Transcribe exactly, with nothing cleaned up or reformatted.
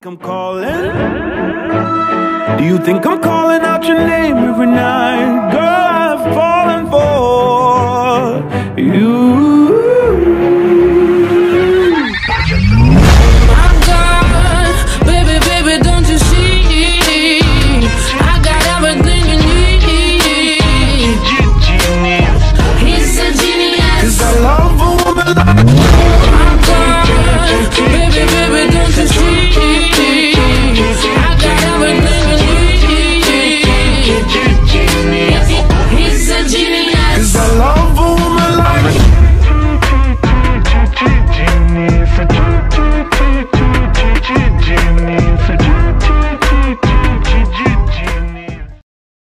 I'm calling? Do you think I'm calling out your name every night? Girl, I've fallen for you.